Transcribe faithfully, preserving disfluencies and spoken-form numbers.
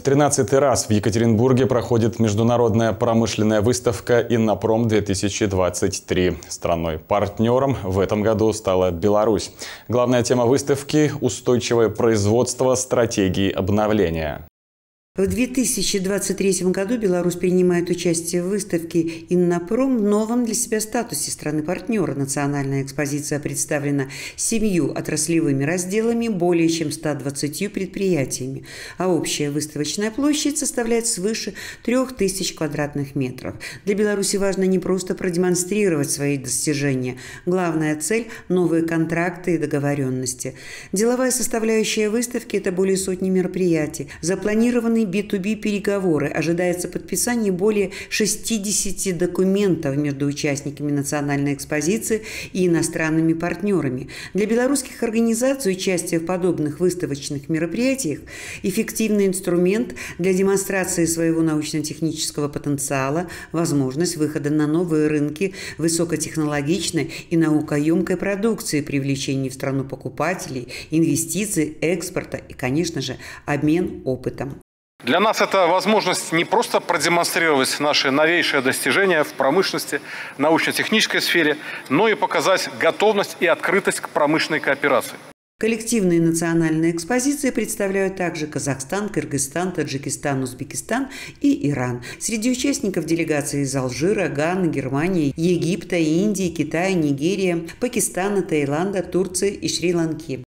тринадцатый раз в Екатеринбурге проходит международная промышленная выставка «Иннопром-две тысячи двадцать три». Страной-партнером в этом году стала Беларусь. Главная тема выставки – устойчивое производство, стратегии обновления. В две тысячи двадцать третьем году Беларусь принимает участие в выставке «Иннопром» в новом для себя статусе страны-партнера. Национальная экспозиция представлена семью отраслевыми разделами, более чем ста двадцатью предприятиями, а общая выставочная площадь составляет свыше трёх тысяч квадратных метров. Для Беларуси важно не просто продемонстрировать свои достижения. Главная цель – новые контракты и договоренности. Деловая составляющая выставки – это более сотни мероприятий, запланированные би ту би переговоры. Ожидается подписание более шестидесяти документов между участниками национальной экспозиции и иностранными партнерами. Для белорусских организаций участие в подобных выставочных мероприятиях – эффективный инструмент для демонстрации своего научно-технического потенциала, возможность выхода на новые рынки высокотехнологичной и наукоемкой продукции, привлечения в страну покупателей, инвестиций, экспорта и, конечно же, обмен опытом. Для нас это возможность не просто продемонстрировать наши новейшие достижения в промышленности, научно-технической сфере, но и показать готовность и открытость к промышленной кооперации. Коллективные национальные экспозиции представляют также Казахстан, Кыргызстан, Таджикистан, Узбекистан и Иран. Среди участников делегации из Алжира, Ганы, Германии, Египта, Индии, Китая, Нигерии, Пакистана, Таиланда, Турции и Шри-Ланки.